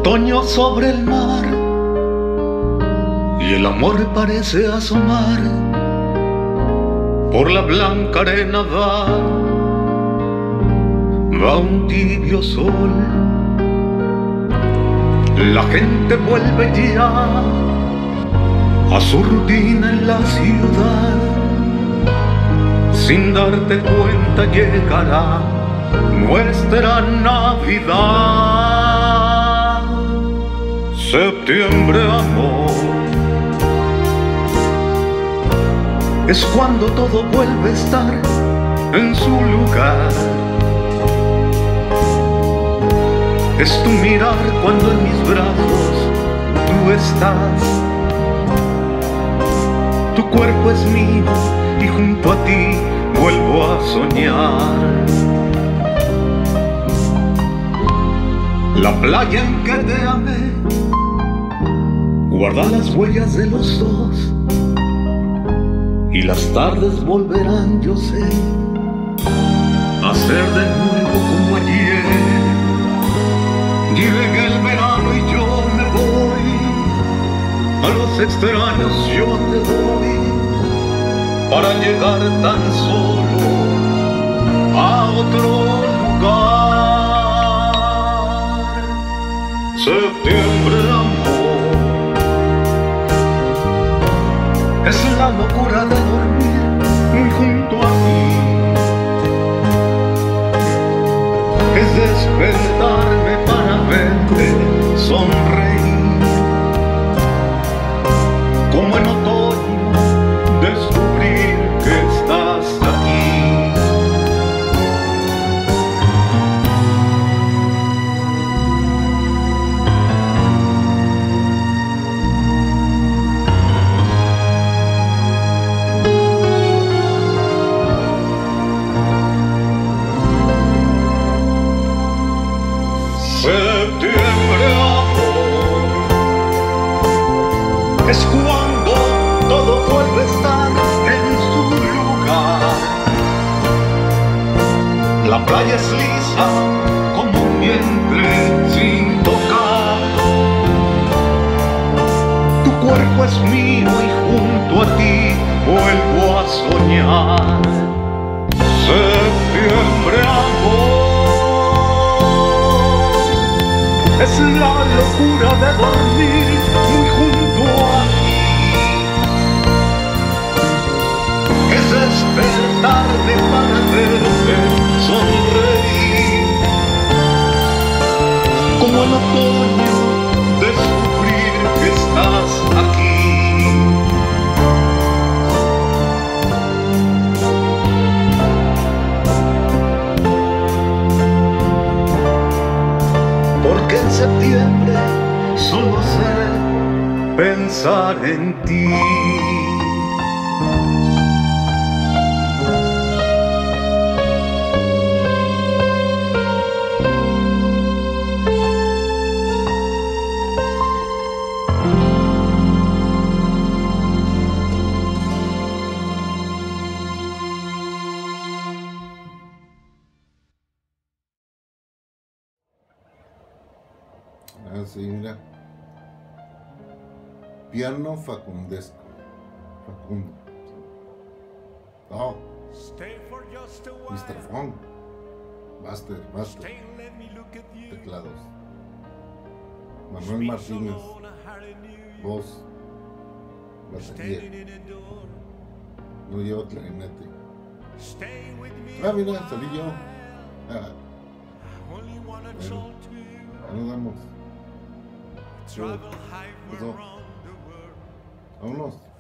Otoño sobre el mar y el amor parece asomar. Por la blanca arena va un tibio sol. La gente vuelve ya a su rutina en la ciudad. Sin darte cuenta llegará nuestra Navidad. Septiembre, amor, es cuando todo vuelve a estar en su lugar. Es tu mirar cuando en mis brazos tú estás. Tu cuerpo es mío y junto a ti vuelvo a soñar. La playa en que te amé guarda las huellas de los dos, y las tardes volverán, yo sé, a ser de nuevo como ayer. Llega el verano y yo me voy, a los extraños yo te doy, para llegar tan solo a otro lugar. Septiembre, amor, es la locura de dormir muy junto a ti. Es despertarme para verte sonreír, como en otoño descubrir que estás aquí. Septiembre, amor, es cuando todo vuelve a estar en su lugar. La playa es lisa como un vientre sin tocar. Tu cuerpo es mío y junto a ti vuelvo a soñar. Septiembre, amor, es la locura de dormir muy junto a ti. Es despertarme para verte sonreír, como en otoño descubrir que estás aquí. Porque en septiembre solo sé pensar en ti. Así, mira. Piano facundesco. Facundo. Oh. Mr. Fong. Buster. Teclados. Manuel Martínez. Voz. Batería. No llevo clarinete. Ah, mira, salí yo. Bueno, ya nos vamos. Vámonos.